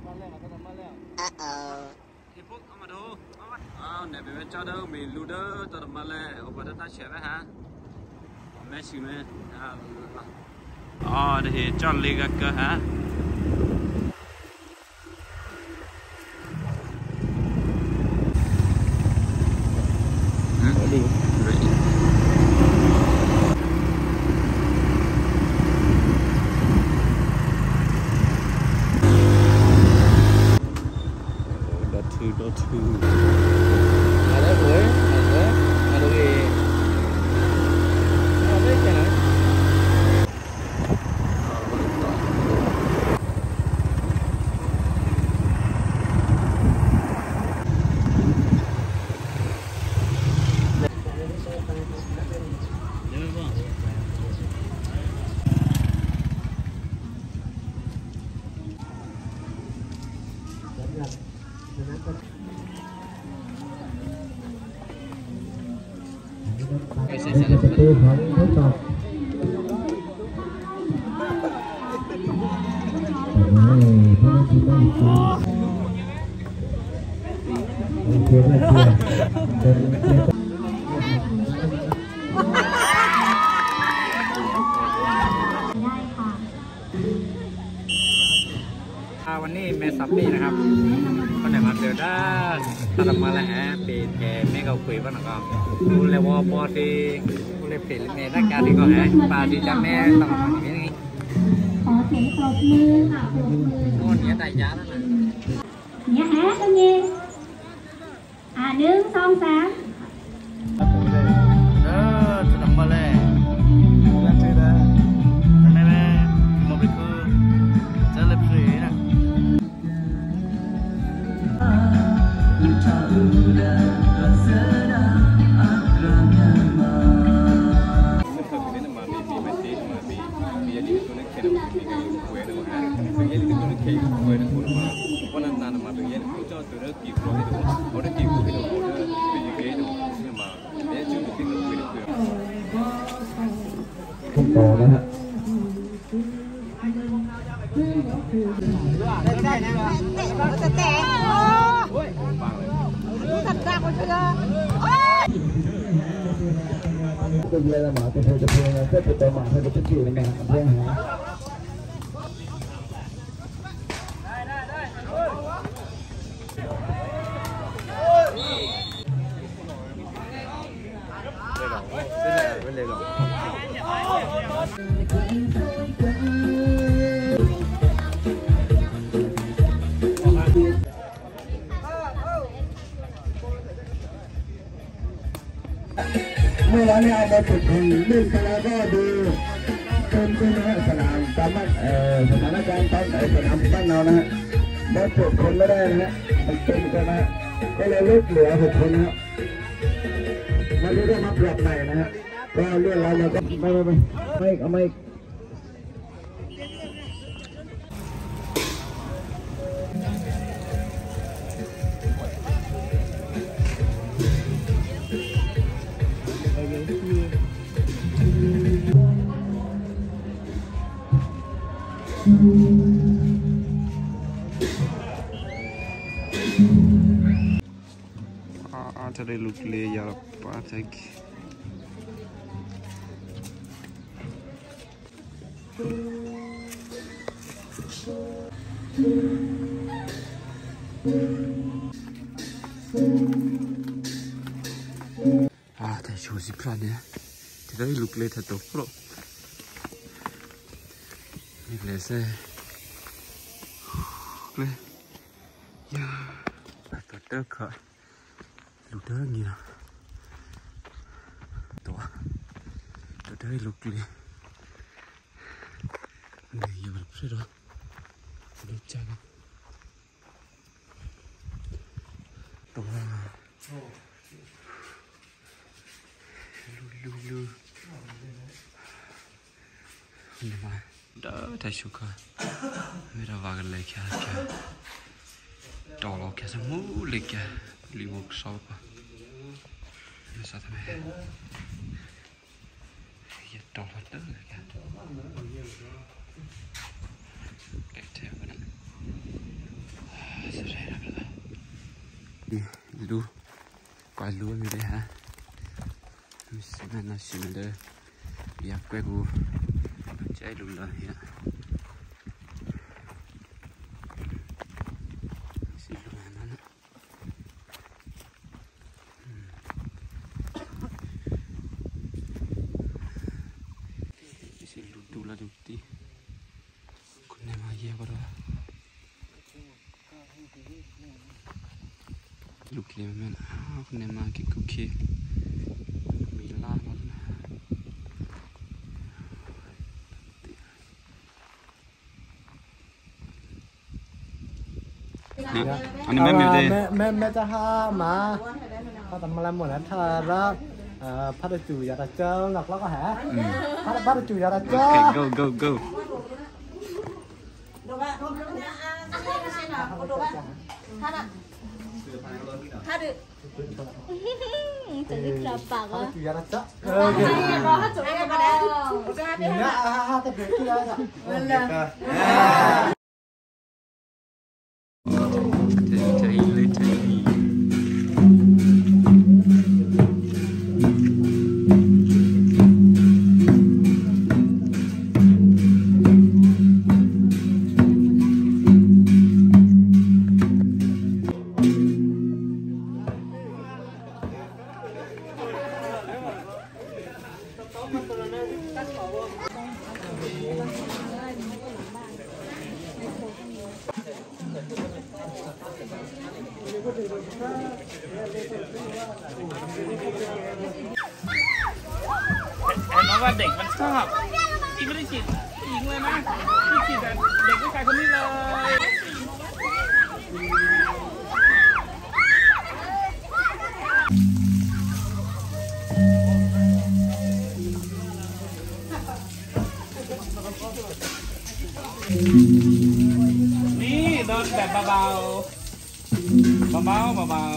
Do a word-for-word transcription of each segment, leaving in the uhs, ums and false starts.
thì phúc ông mà đâu à này về cho đâu mình lưu đỡ tao mà lẽ ở bên ta sẽ hả mấy xíu nữa à thì cho lên cái cơ hả đi two dot two. Ada gue, ada, ada gue. Ada ikan ya? Tư phận phối hợpวันนี้เมสับปีนะครับคนไหนมาเดือดตามมาแล้วฮะปีแกไม่เขาคุยบ้างนะครับดูเลยวอปอดีดูเลปีเมนักการที่ก็ฮะปาดีจะแม่ต้องมาอย่างนี้ขอเสียงปรบมือค่ะปรบมือโน่นเนี่ยแต่ยาแล้วนะเนี่ยฮะตรงนี้อ่าหนึ่งสองสามเออจะทำมาเลยแล้วเจอแล้วแต่แม่แม่มาไปคือจะเล็บสีนะต่อนะฮะได้นะจะแตกรู้สัตว์รักมันเถอะเป็นเวลาหมาเป็นเธอจะเพียงเพื่อจะต่อหมาเพื่อจะขี่ในงานเพื่อหาเมื่อวานนี้เอามาจุดถึงเล่นกันแล้วก็ดูเป็นเป็นนะฮะสนามสามารถเอ่อสถานการณ์ตอนไหนสนามบ้านเรานะฮะมาจุดคนไม่ได้นะฮะมันเป็นกันนะก็เลยลดเหลือหกคนนะวันนี้ก็มาปรับใหม่นะฮะก็เรื่องเราเราก็ไม่ไม่ไม่ไม่เอาไม่จะได้ลุกเลยยาปาเทกอ่าแต่ชูสิพลาดเนี่ยจะได้ลุกเลยถ้าตกโปรนี่เลยสิเลยยาปัดตัวเตอร์ค่ะลูกเด้อเงี้ยตัวตัวเด้อลูกเลยมันเลยอยู่แบบนี้หรอลูกจังตัวลูลูลูนี่มาเด้อแต่ชุกะไม่ได้ว่ากันเลยแค่แค่ต่อเราแค่สมูเลยแค่รีวอร์กช็อปอะไม่ทราบทำไมยัดต่อฟัดเตอร์กันเด็กเท่านั้น đi lu quay lu như thế hả mình nó xịn đây biar quay gu chạy lu là hiện xịn lu là nó xịn lu tu là du ti con này mà gì vậyลูกเลี้ยงมันอ้าวคนไหนมากินคุกกี้มีลาบแล้วนะอันนี้แม่มิวเดย์แม่แม่แม่จะหามาเขาทำอะไรหมดแล้วเธอแล้วพัดจู่ยาตะเจ้าหลักแล้วก็หาพัดพัดจู่ยาตะเจ้าโอเค go go go 하루 저기 아빠가 จู่ยาตะเจ้าเออ เนี่ยฮะแต่เด็กที่แล้วนั่นแหละ chạy lên chạy น้องว่าเด็กมันชอบอีไม่ได้ฉีดหญิงเลยนะที่ฉีดแต่เด็กผู้ชายคนนี้เลยนี่โดนแบบเบาๆเบาๆเบา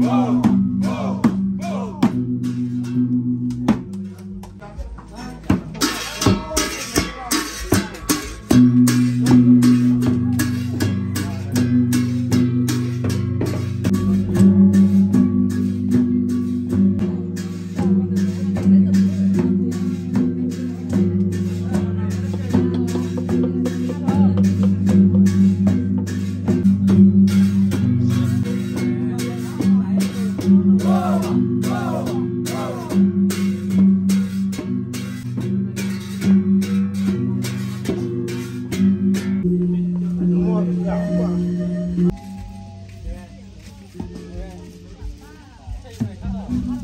Hãy subscribe cho kênh Ghiền Mì Gõ để không bỏ lỡ